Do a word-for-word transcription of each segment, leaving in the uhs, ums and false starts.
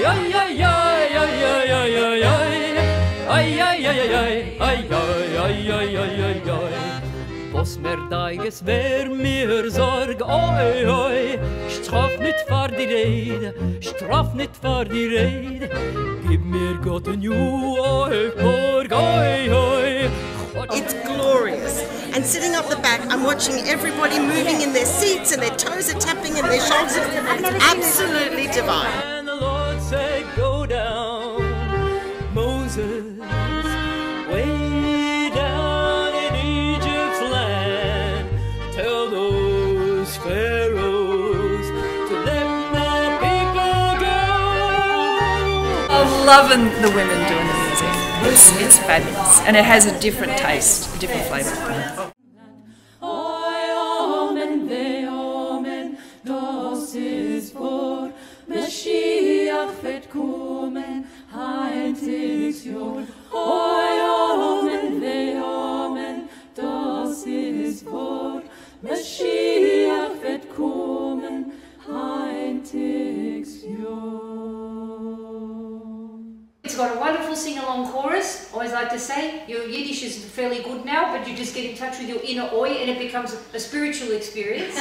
Was mir deiges wär mir Sorg, oi, oi, straf nicht vor die Rede, straf nicht vor die Rede, gib mir Gott ein Ju, oi, porg, oi, oi. It's glorious. And sitting up the back, I'm watching everybody moving in their seats and their toes are tapping and their shoulders. It's absolutely divine. And the Lord said, go down, Moses, way down in Egypt's land. Tell those pharaohs to let my people go. I'm loving the women doing the music. It's, it's fabulous, and it has a different taste, a different flavour. Das ist vor, Mashiach wird kommen, heintigs Jahr. Oi, Amen, weh, Amen, das ist vor, Mashiach wird kommen, heintigs Jahr. It's got a wonderful sing-along chorus. I always like to say, your Yiddish is fairly good now, but you just get in touch with your inner oi and it becomes a spiritual experience.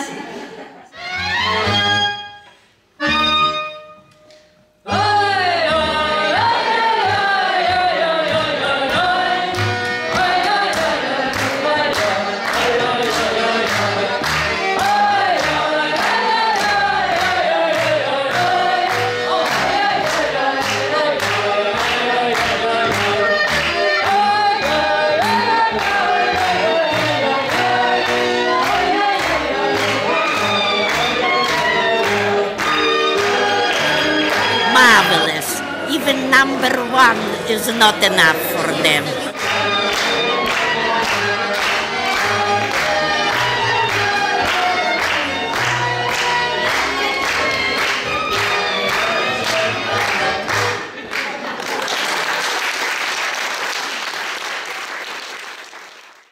Marvelous. Even number one is not enough for them.